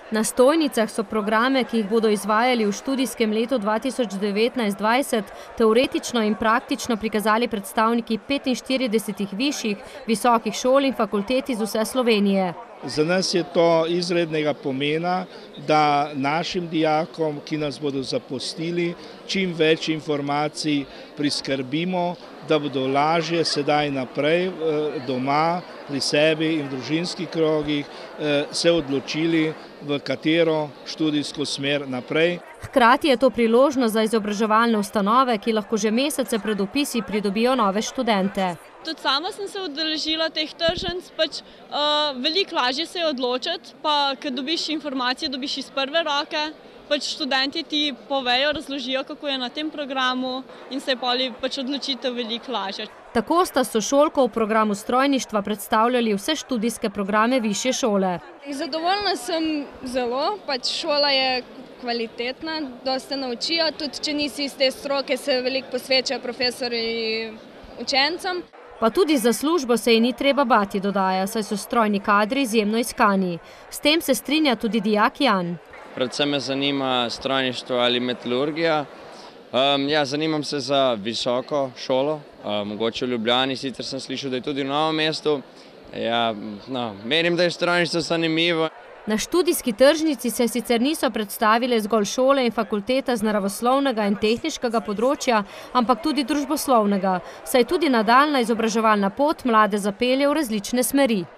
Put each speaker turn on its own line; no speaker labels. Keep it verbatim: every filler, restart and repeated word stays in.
Na stojnicah so programe, ki jih bodo izvajali v študijskem letu dva tisoč devetnajst dvajset, teoretično in praktično prikazali predstavniki petinštiridesetih višjih, visokih šol in fakultet iz vse Slovenije.
Za nas je to izrednega pomena, da našim dijakom, ki nas bodo zapustili, čim več informacij priskrbimo, da bodo lažje sedaj naprej doma, pri sebi in v družinskih krogih se odločili, v katero študijsko smer naprej.
Hkrati je to priložnost za izobraževalne ustanove, ki lahko že mesece pred vpisi pridobijo nove študente.
Tudi sama sem se udeležila teh tržnic, pač veliko lažje se je odločiti, pa ko dobiš informacije, dobiš iz prve roke, pač študenti ti povejo, razložijo, kako je na tem programu in se je poli pač odločitev veliko lažje.
Tako sta sošolko v programu strojništva predstavljali vse študijske programe višje šole.
Zadovoljna sem zelo, pač šola je kvalitetna, dosta naučijo, tudi če nisi iz te stroke, se veliko posvečajo profesorji učencem.
Pa tudi za službo se ji ni treba bati, dodaja, saj so strojni kadri izjemno iskani. S tem se strinja tudi dijak Jan.
Predvsem me zanima strojništvo ali metalurgija. Um, ja, zanimam se za visoko šolo, um, mogoče v Ljubljani, sicer sem slišal, da je tudi v Novem mestu. Ja, no, menim, da je strojništvo zanimivo.
Na študijski tržnici se sicer niso predstavile zgolj šole in fakulteta z naravoslovnega in tehniškega področja, ampak tudi družboslovnega, saj tudi nadaljnja izobraževalna pot mlade zapelje v različne smeri.